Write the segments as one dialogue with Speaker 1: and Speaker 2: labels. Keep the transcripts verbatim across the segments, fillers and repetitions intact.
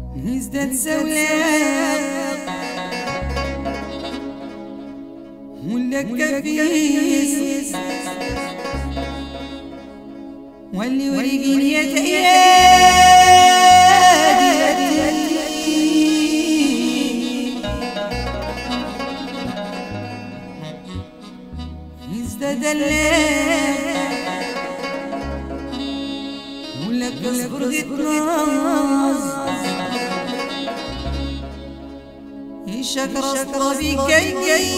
Speaker 1: نزداد سولاق ولا كفيس واللي وريقين يتأيادي نزداد الليل ولا كصبر غطاس شكر أصطبي كي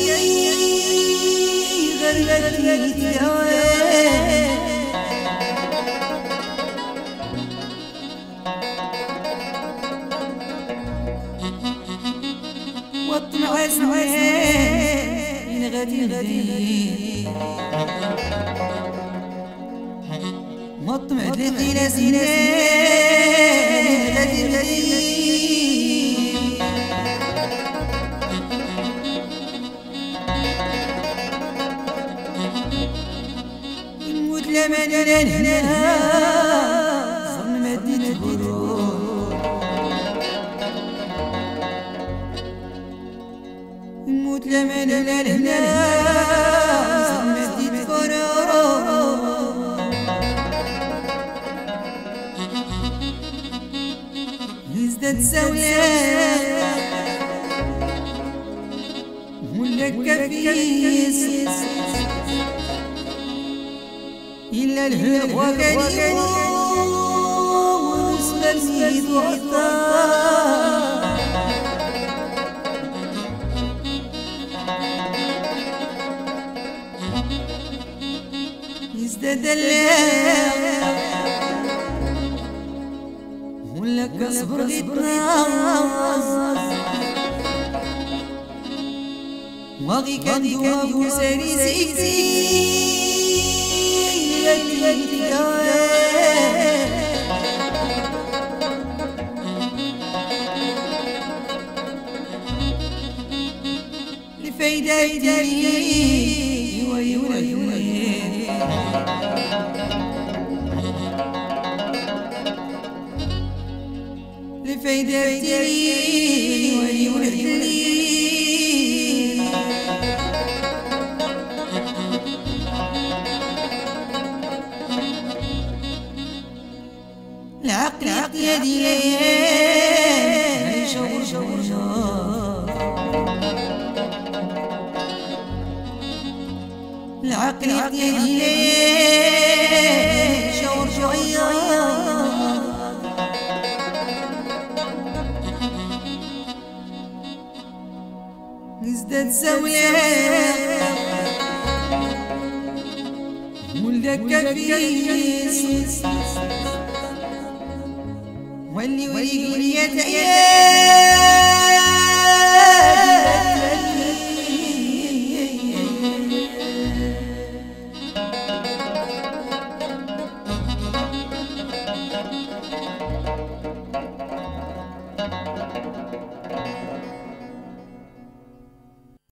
Speaker 1: غرغتي تهوي واطمع سنين غدي غدي واطمع لقينا سنين غدي غدي لما ننهنا صرنا مدينة برود نموت لما ننهنا صرنا مدينة برود نزداد سولاق ولا كفيس إلا الهب وكريم ونسل الميت وعطار يزداد الليل ولا كصبر غطاس واغي كان دواب ساري سيكسي لفايدة يديني ويولي لفايدة يديني ويولي العقل عقل يدي شور شور شور العقل عقل يدي شور شور نزداد سولاق ولا كفيس واللي وريقين يتأيادي